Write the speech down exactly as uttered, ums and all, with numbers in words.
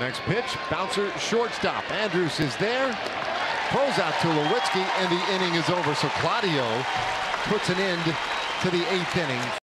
Next pitch, bouncer, shortstop. Andrus is there. Throws out to Lewitsky, and the inning is over. So Claudio puts an end to the eighth inning.